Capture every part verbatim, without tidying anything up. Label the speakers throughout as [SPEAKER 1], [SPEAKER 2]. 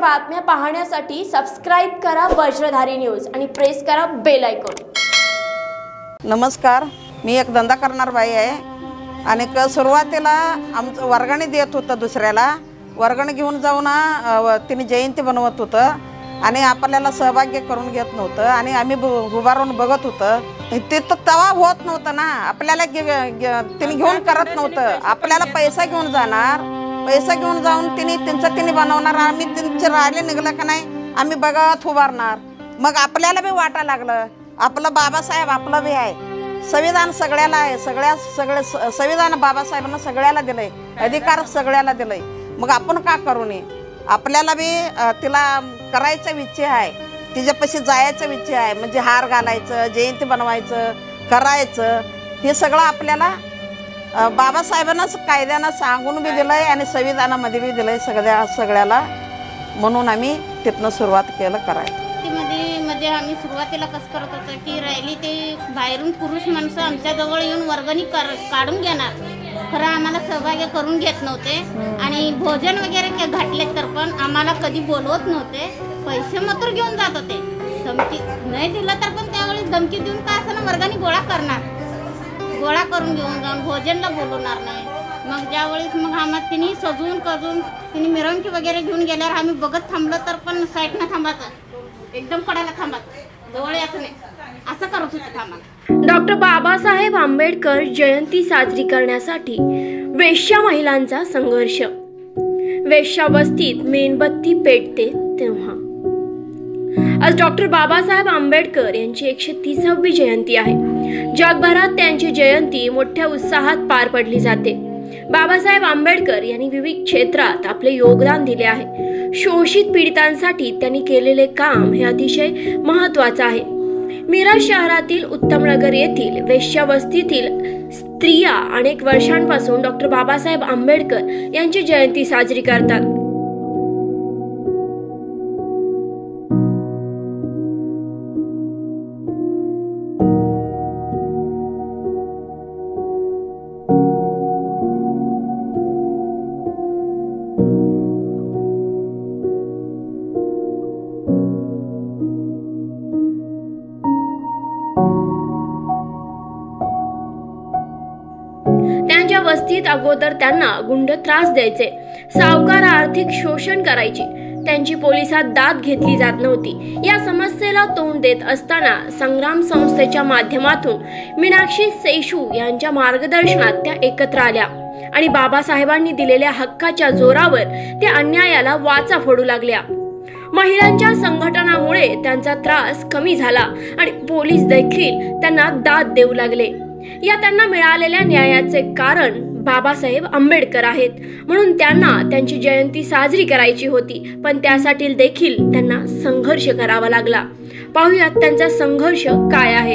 [SPEAKER 1] बातम्या पाहण्यासाठी सबस्क्राइब करा वज्रधारी न्यूज आणि प्रेस करा बेल आयकॉन।
[SPEAKER 2] नमस्कार, मी एक धंदा करणार बाई आहे आणि क सुरुवातीला आमचं वर्गणी देत होतं, दुसऱ्याला वर्गणी घेऊन जाऊन तिने जयंती बनवत होतं आणि आपल्याला सहभागी करून घेत नव्हतं आणि आम्ही उभारून बघत होतं। ते तर तवा होत नव्हतं ना, आपल्याला तिने घेऊन करत नव्हतं। आपल्याला पैसा घेऊन जाणार, पैसा घेऊन जाऊन तिने त्यांचं तिने बनवणार, आम्ही त्यांचे राहिले निघलं का नाही आम्ही बघत उभारणार। मग आपल्याला बी वाटा लागलं आपलं बाबासाहेब आपलं बी आहे, संविधान सगळ्याला आहे, सगळ्या सगळे संविधान बाबासाहेबांना सगळ्याला दिलंय, अधिकार सगळ्याला दिलंय। मग आपण का करू नये? आपल्याला बी तिला करायचं इच्छा आहे, तिच्यापाशी जायचं इच्छा आहे, म्हणजे हार घालायचं, जयंती बनवायचं, करायचं, हे सगळं आपल्याला बाबासाहेबांनाच कायद्यानं सांगून बी दिलंय आणि संविधानामध्ये बी दिलंय सगळ्या सगळ्याला। म्हणून आम्ही तिथनं सुरुवात केलं करायला।
[SPEAKER 3] मध्ये म्हणजे आम्ही सुरुवातीला कसं करत होतो की राहिली ते बाहेरून पुरुष माणसं आमच्याजवळ येऊन वर्गणी कर काढून घेणार, खरं आम्हाला सहभागी करून घेत नव्हते आणि भोजन वगैरे घातले तर पण आम्हाला कधी बोलवत नव्हते, पैसे मात्र घेऊन जात होते। धमकी नाही दिलं तर पण त्यावेळी धमकी देऊन काय असं ना वर्गणी गोळा करणार, गोळा करून घेऊन जाऊन भोजनला बोलवणार नाही। मग ज्यावेळेस मग आम्हाला तिने सजवून करून तिने मिरवणुकी वगैरे घेऊन गेल्यावर आम्ही बघत थांबलं तर पण साईडनं थांबायचं, एकदम कडायला थांबायचं, जवळ यायचं नाही, असं करत होतं थांबा।
[SPEAKER 1] डॉक्टर बाबासाहेब आंबेडकर जयंती साजरी करण्यासाठी वेश्या महिलांचा संघर्ष। वेश्यावस्तीत मेणबत्ती पेटते तेव्हा आज डॉक्टर बाबासाहेब आंबेडकर यांची एकशे तीसावी जयंती आहे। जगभरात त्यांची जयंती मोठ्या उत्साहात पार पडली जाते। बाबासाहेब आंबेडकर यांनी विविध क्षेत्रात आपले योगदान दिले आहे। शोषित पीडितांसाठी त्यांनी केलेले काम हे अतिशय महत्त्वाचे आहे। मिरज शहरातील उत्तमनगर येथील वेश्यावस्तीतील स्त्रिया अनेक वर्षांपासून डॉक्टर बाबासाहेब आंबेडकर यांची जयंती साजरी करतात। त्यांच्या वस्तीत अगोदर त्यांना गुंड त्रास द्यायचे, सावकार आर्थिक शोषण करायचे, त्यांची पोलिसात दाद घेतली जात नव्हती। या समस्येला तोंड देत असताना संग्राम संस्थेच्या माध्यमातून मीनाक्षी सेशू यांच्या मार्गदर्शनात त्या एकत्र आल्या आणि बाबासाहेबांनी दिलेल्या हक्काच्या जोरावर त्या अन्यायाला वाचा फोडू लागल्या। महिलांच्या संघटनामुळे त्यांचा त्रास कमी झाला आणि पोलीस देखील त्यांना दाद देऊ लागले। या त्यांना मिळालेल्या न्यायाचे कारण बाबासाहेब आंबेडकर आहेत, म्हणून त्यांना त्यांची जयंती साजरी करायची होती, पण त्यासाठी देखील त्यांना संघर्ष करावा लागला। पाहूयात त्यांचा संघर्ष काय आहे।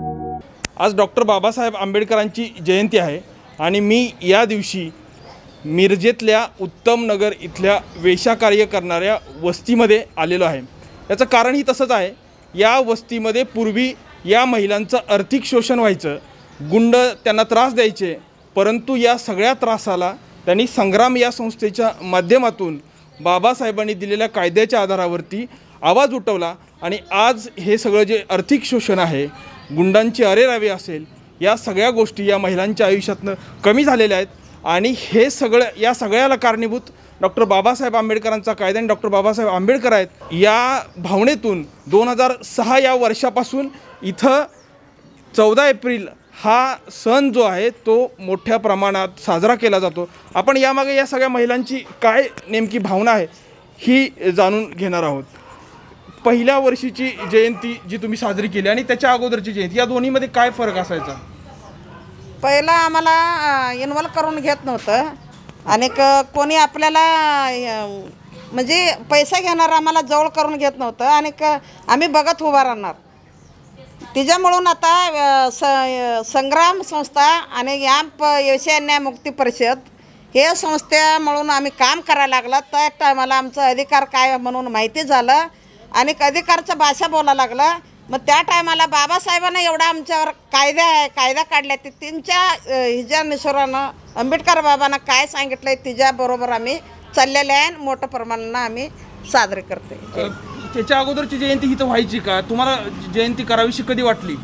[SPEAKER 4] आज डॉक्टर बाबासाहेब आंबेडकरांची जयंती आहे आणि मी या दिवशी मिरजेतल्या उत्तमनगर इथल्या वेश्या कार्य करणाऱ्या वस्तीमध्ये आलेलो आहे। याचं कारणही तसंच आहे। या वस्तीमध्ये पूर्वी या महिलांचं आर्थिक शोषण व्हायचं, गुंड त्यांना त्रास द्यायचे, परंतु या सगळ्या त्रासाला त्यांनी संग्राम या संस्थेच्या माध्यमातून बाबासाहेबांनी दिलेल्या कायद्याच्या आधारावरती आवाज उठवला आणि आज हे सगळं जे आर्थिक शोषण आहे, गुंडांची अरेरावी असेल, या सगळ्या गोष्टी या महिलांच्या आयुष्यातनं कमी झालेल्या आहेत आणि हे सगळं या सगळ्याला कारणीभूत डॉक्टर बाबासाहेब आंबेडकरांचा कायदा आणि डॉक्टर बाबासाहेब आंबेडकर आहेत। या भावनेतून दोन हजार सहा या वर्षापासून इथं चौदा एप्रिल हा सण जो आहे तो मोठ्या प्रमाणात साजरा केला जातो। आपण यामागे या सगळ्या महिलांची काय नेमकी भावना आहे ही जाणून घेणार आहोत। पहिल्या वर्षीची जयंती जी तुम्ही साजरी केली आणि त्याच्या अगोदरची जयंती, या दोन्हीमध्ये काय फरक असायचा?
[SPEAKER 2] पहिला आम्हाला इन्व्हॉल्व करून घेत नव्हतं आणि कोणी आपल्याला म्हणजे पैसा घेणार आम्हाला जवळ करून घेत नव्हतं आणि आम्ही बघत उभा राहणार। तिच्यामुळून आता स संग्राम संस्था आणि या वेश्या न्याय मुक्ती परिषद हे संस्थेमुळून आम्ही काम करायला लागलं। त्या टायमाला आमचं अधिकार काय म्हणून माहिती झालं आणि अधिकारचं भाषा बोलायला लागलं। मग त्या टायमाला बाबासाहेबांना एवढा आमच्यावर कायदा आहे, कायदा काढला ते त्यांच्या हिच्या निसर्गानं आंबेडकर बाबांना काय सांगितलं आहे तिच्याबरोबर आम्ही चाललेले आहे। मोठ्या प्रमाणानं आम्ही साजरे करते.
[SPEAKER 4] अ, त्याच्या अगोदरची जयंती ही तर व्हायची का? तुम्हाला जयंती करावीशी कधी वाटली?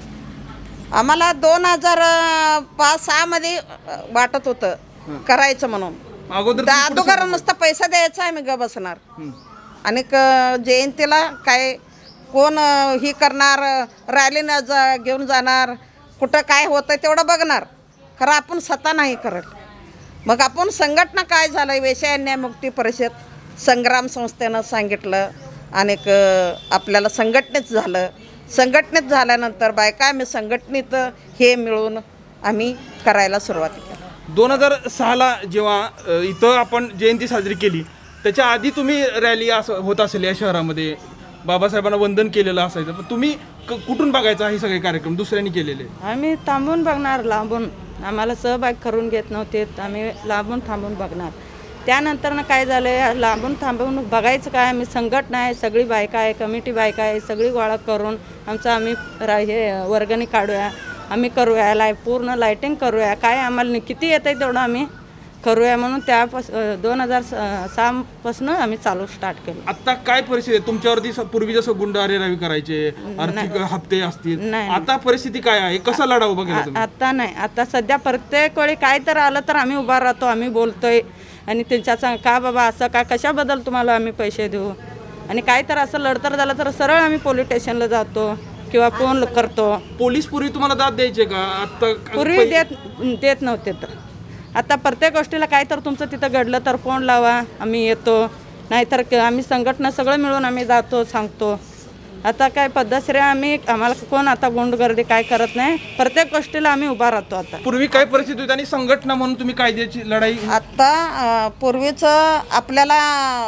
[SPEAKER 2] आम्हाला दोन हजार पाच सहामध्ये वाटत होतं करायचं म्हणून.
[SPEAKER 4] अगोदर
[SPEAKER 2] त्या अगोदर नुसतं पैसा द्यायचा आम्ही ग बसणार आणि क- जयंतीला काय कोण अ, ही करणार रॅलीनं जा घेऊन जाणार कुठं काय होतं तेवढं बघणार, खरं आपण स्वतः नाही करत. मग आपण संघटना काय झालं वेश्या न्याय मुक्ती परिषद संग्राम संस्थेनं सांगितलं आणि क- आपल्याला संघटनेत झालं. संघटनेत झाल्यानंतर बायका आम्ही संघटनेत हे मिळून आम्ही करायला सुरुवात केली.
[SPEAKER 4] दोन हजार सहाला जेव्हा अ, इथं आपण जयंती साजरी केली त्याच्या आधी तुम्ही रॅली असं होत असेल या शहरामध्ये, बाबासाहेबांना वंदन केलेलं असायचं, पण तुम्ही क कुठून बघायचा हे सगळे कार्यक्रम दुसऱ्यांनी केलेले?
[SPEAKER 5] आम्ही थांबून बघणार, लांबून. आम्हाला सहभाग करून घेत नव्हते, आम्ही लांबून थांबून बघणार. त्यानंतर काय झालं, लांबून थांबून बघायचं काय, आम्ही संघटना आहे, सगळी बायका आहे, कमिटी बायका आहे, सगळी गोळा करून आमचं आम्ही रा हे वर्गणी काढूया, आम्ही करूया, लाय पूर्ण लायटिंग करूया, काय आम्हाला किती येतं आहे तेवढं आम्ही करूया म्हणून त्यापास दोन हजार सहापासून आम्ही चालू स्टार्ट केलं.
[SPEAKER 4] आता काय परिस्थिती आहे तुमच्यावरती? स- पूर्वी जसं गुंड अरेरावी करायचे, आर्थिक हप्ते असतील,
[SPEAKER 5] नाही.
[SPEAKER 4] आता परिस्थिती काय आहे? कसा लढा उभा केला तुम्ही?
[SPEAKER 5] आता नाही, आता सध्या प्रत्येक वेळी काय तर आलं तर आम्ही उभा राहतो, आम्ही बोलतोय आणि त्यांच्या सांग का बाबा असं का कशाबद्दल तुम्हाला आम्ही पैसे देऊ, आणि काय तर असं लढतर झालं तर सरळ आम्ही पोलीस स्टेशनला जातो किंवा फोन करतो.
[SPEAKER 4] पोलीस पूर्वी तुम्हाला दाद द्यायचे का? आता
[SPEAKER 5] पूर्वी देत देत नव्हते, तर आता प्रत्येक गोष्टीला काय तर तुमचं तिथं घडलं तर फोन लावा, आम्ही येतो, नाहीतर क- आम्ही संघटना सगळं मिळून आम्ही जातो, सांगतो. आता काय पद्धतशीर आम्ही, आम्हाला कोण आता गुंडगर्दी काय करत नाही, प्रत्येक गोष्टीला आम्ही उभा राहतो. आता
[SPEAKER 4] पूर्वी काय परिस्थिती होती आणि संघटना म्हणून तुम्ही कायद्याची लढाई?
[SPEAKER 2] आत्ता अ, पूर्वीचं आपल्याला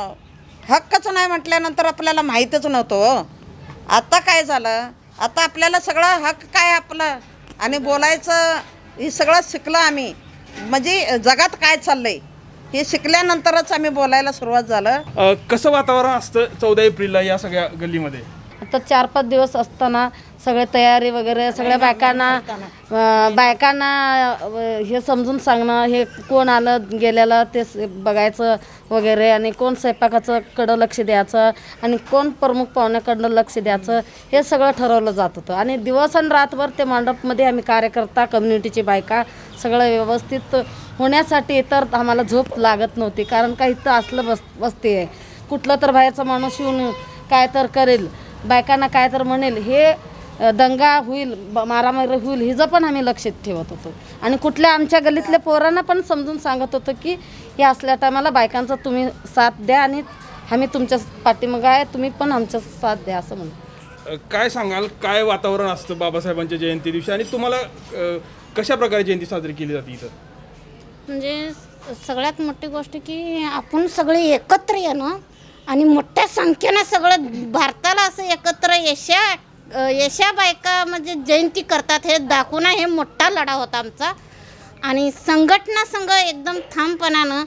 [SPEAKER 2] हक्कच नाही म्हटल्यानंतर आपल्याला माहीतच नव्हतं हो. आता काय झालं, आता आपल्याला सगळं हक्क काय आपलं आणि बोलायचं हे सगळं शिकलं आम्ही, म्हणजे जगात काय चाललंय हे शिकल्यानंतरच आम्ही बोलायला सुरुवात झालं.
[SPEAKER 4] अ, कसं वातावरण असतं चौदा एप्रिलला या सगळ्या गल्लीमध्ये?
[SPEAKER 6] आता चार पाच दिवस असताना सगळे तयारी वगैरे सगळ्या बायकांना अं, बायकांना अं, हे समजून सांगणं, हे कोण आलं गेलेलं ते स- बघायचं वगैरे, आणि कोण स्वयंपाकाचं कडं लक्ष द्यायचं आणि कोण प्रमुख पाहुण्याकडनं लक्ष द्यायचं, हे सगळं ठरवलं जात होतं. आणि दिवस आणि रातभर ते मंडपमध्ये आम्ही कार्यकर्ता कम्युनिटीची बायका सगळं व्यवस्थित होण्यासाठी तर आम्हाला झोप लागत नव्हती, कारण का इथं असलं बस बसते आहे, कुठलं तर बाहेरचा माणूस येऊन काय तर करेल, बायकांना काय तर म्हणेल, हे दंगा होईल, ब- मारामारी होईल, हिचं पण आम्ही लक्षात ठेवत होतो. आणि कुठल्या आमच्या गल्लीतल्या पोरांना पण समजून सांगत होतं की हे असल्या टायमाला बायकांचा तुम्ही साथ द्या आणि आम्ही तुमच्या पाठीमागं आहे, तुम्ही पण आमच्या साथ द्या असं म्हणून.
[SPEAKER 4] अ, काय सांगाल, काय वातावरण असतं बाबासाहेबांच्या जयंती दिवशी आणि तुम्हाला अ, कशा प्रकारे जयंती साजरी केली जाते इथं?
[SPEAKER 3] म्हणजे सगळ्यात मोठी गोष्ट की आपण सगळे एकत्र येणं आणि मोठ्या संख्येनं सगळं भारताला असं एकत्र यशा अ, यशा बायका म्हणजे जयंती करतात हे दाखवणं, हे मोठा लढा होता आमचा. आणि संघटना संघ एकदम ठामपणानं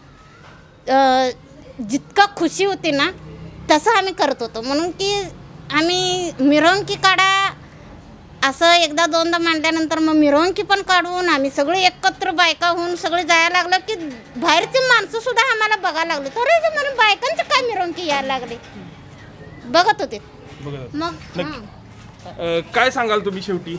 [SPEAKER 3] अ, जितका खुशी होती ना तसं आम्ही करत होतो. म्हणून की आम्ही मिरवणुकी काढा असं एकदा दोनदा मांडल्यानंतर मग मिरवणुकी पण काढून आम्ही सगळे एकत्र बायका होऊन सगळे जायला लागलं की बाहेरची माणसं सुद्धा आम्हाला बघायला लागले, तर म्हणून बायकांचं काय मिरवणुकी यायला लागली बघत होते.
[SPEAKER 4] बघा
[SPEAKER 3] मग हां.
[SPEAKER 4] अ, काय सांगाल तुम्ही शेवटी?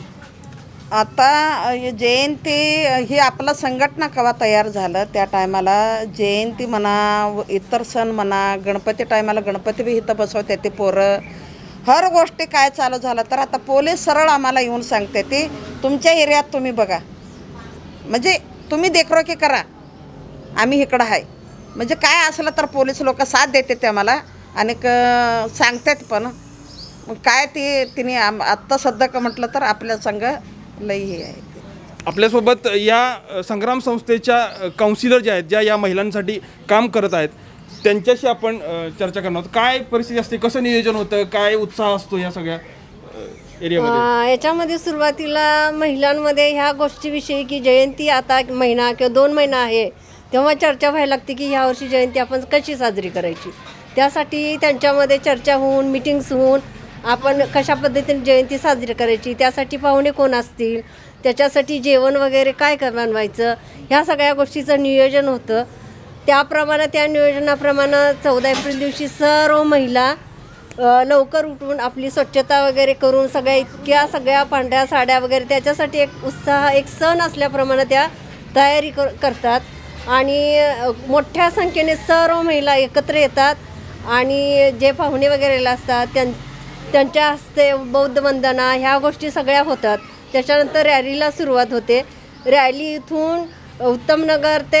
[SPEAKER 2] आता अ, जयंती ही आपलं संघटना केव्हा तयार झालं त्या टायमाला जयंती म्हणा व इतर सण म्हणा, गणपती टायमाला गणपती बी इथं बसवते ते पोरं, हर गोष्टी काय चालू झालं तर आता पोलीस सरळ आम्हाला येऊन सांगते ती तुमच्या एरियात तुम्ही बघा, म्हणजे तुम्ही देखरेखी करा, आम्ही इकडं आहे. म्हणजे काय असलं तर पोलीस लोक साथ देते ते आम्हाला आणि क सांगतात पण. मग काय ती तिने आम आत्ता सध्या का म्हटलं तर आपल्या संघ लई हे आहे.
[SPEAKER 4] आपल्यासोबत या अ, संग्राम संस्थेच्या अ, काउन्सिलर ज्या आहेत, ज्या या महिलांसाठी काम करत आहेत, त्यांच्याशी आपण अ, चर्चा करणार आहोत. काय परिस्थिती असते, कसं नियोजन होतं, काय उत्साह असतो या सगळ्या अ, एरियामध्ये?
[SPEAKER 7] अं, याच्यामध्ये सुरुवातीला महिलांमध्ये ह्या गोष्टीविषयी की जयंती आता एक महिना किंवा दोन महिना आहे तेव्हा चर्चा व्हायला लागते की ह्या वर्षी जयंती आपण कशी साजरी करायची. त्यासाठी त्यांच्यामध्ये चर्चा होऊन मिटिंग्स होऊन आपण कशा पद्धतीने जयंती साजरी करायची, त्यासाठी पाहुणे कोण असतील, त्याच्यासाठी जेवण वगैरे काय करणार व्हायचं, ह्या सगळ्या गोष्टीचं नियोजन होतं. त्याप्रमाणे त्या नियोजनाप्रमाणे चौदा एप्रिल दिवशी सर्व महिला अ, लवकर उठून आपली स्वच्छता वगैरे करून सगळ्या इतक्या सगळ्या पांढऱ्या साड्या वगैरे त्याच्यासाठी एक उत्साह एक सण असल्याप्रमाणे त्या तयारी कर करतात आणि अ, मोठ्या संख्येने सर्व महिला एकत्र येतात आणि जे पाहुणे वगैरे असतात त्यां त्यांच्या हस्ते बौद्ध वंदना ह्या गोष्टी सगळ्या होतात. त्याच्यानंतर रॅलीला सुरुवात होते. रॅली इथून उत्तमनगर ते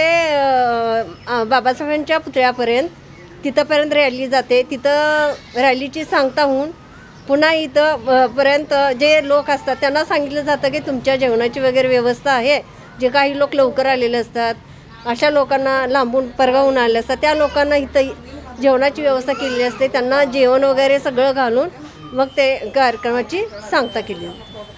[SPEAKER 7] अ, बाबासाहेबांच्या पुतळ्यापर्यंत तिथंपर्यंत रॅली जाते. तिथं रॅलीची सांगता होऊन पुन्हा इथं अ, पर्यंत जे लोक असतात त्यांना सांगितलं जातं की तुमच्या जेवणाची वगैरे व्यवस्था आहे. जे काही लोक लवकर आलेले असतात अशा लोकांना लांबून परगावून आले असतात त्या लोकांना इथं जेवणाची व्यवस्था केलेली असते. त्यांना जेवण वगैरे सगळं घालून मग ते कार्यक्रमाची सांगता केली.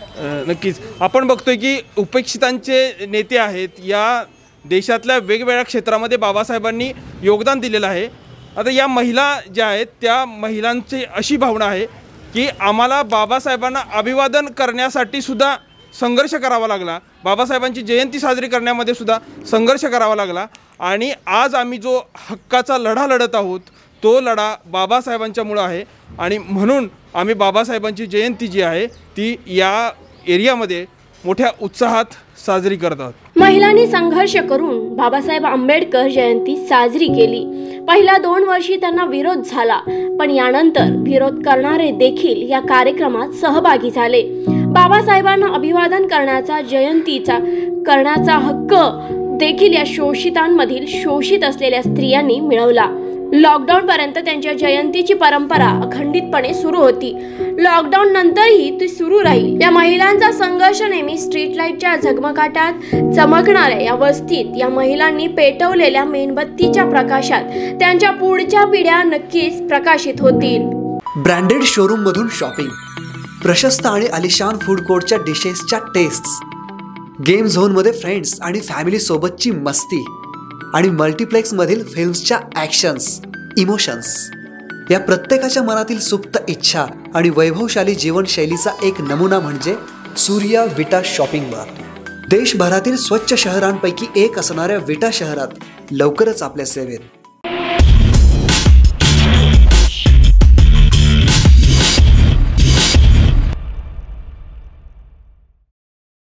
[SPEAKER 4] नक्कीच आपण बघतोय की उपेक्षितांचे नेते आहेत. या देशातल्या वेगवेगळ्या क्षेत्रामध्ये बाबासाहेबांनी योगदान दिलेलं आहे. आता या महिला ज्या आहेत त्या महिलांची अशी भावना आहे की आम्हाला बाबासाहेबांना अभिवादन करण्यासाठी सुद्धा संघर्ष करावा लागला. बाबासाहेबांची जयंती साजरी करण्यामध्ये सुद्धा संघर्ष करावा लागला आणि आज आम्ही जो हक्काचा लढा लढत आहोत तो लढा बाबासाहेबांच्यामुळं आहे आणि म्हणून आम्ही बाबासाहेबांची जयंती जी आहे ती या एरियामध्ये मोठ्या उत्साहात साजरी करत आहोत.
[SPEAKER 1] महिलांनी संघर्ष करून बाबासाहेब आंबेडकर जयंती साजरी केली. पहिल्या दोन वर्षी त्यांना विरोध झाला पण यानंतर विरोध करणारे देखील या कार्यक्रमात सहभागी झाले. बाबासाहेबांना अभिवादन करण्याचा जयंतीचा करण्याचा हक्क देखील या शोषितांमधील शोषित असलेल्या स्त्रियांनी मिळवला. लॉकडाऊन पर्यंत त्यांच्या जयंतीची परंपरा अखंडितपणे सुरू होती. लॉकडाऊन नंतरही ती सुरू राहील. या महिलांचा संघर्ष नेहमी स्ट्रीट लाईटच्या झगमगाटात चमकणाऱ्या या वस्तीत या महिलांनी पेटवलेल्या मेणबत्तीच्या प्रकाशात त्यांच्या पुढच्या पिढ्या नक्कीच प्रकाशित होतील.
[SPEAKER 8] ब्रँडेड शोरूम मधून शॉपिंग, प्रशस्त आणि आलिशान फूड कोर्टच्या डिशेसच्या टेस्ट्स, गेम झोन मध्ये फ्रेंड्स आणि फॅमिली सोबतची मस्ती आणि मल्टिप्लेक्स मधील फिल्म्सच्या ॲक्शन्स, इमोशन्स, या प्रत्येकाच्या मनातील सुप्त इच्छा आणि वैभवशाली जीवनशैलीचा एक नमुना म्हणजे सूर्या विटा शॉपिंग मार्ट. देशभरातील स्वच्छ शहरांपैकी एक असणाऱ्या विटा शहरात लवकरच आपल्या सेवेत.